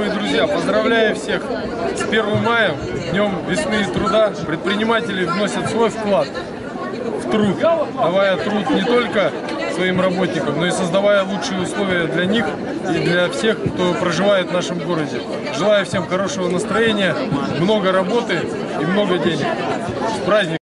Уважаемые друзья, поздравляю всех с 1 мая, Днем весны и труда. Предприниматели вносят свой вклад в труд, давая труд не только своим работникам, но и создавая лучшие условия для них и для всех, кто проживает в нашем городе. Желаю всем хорошего настроения, много работы и много денег. С праздником!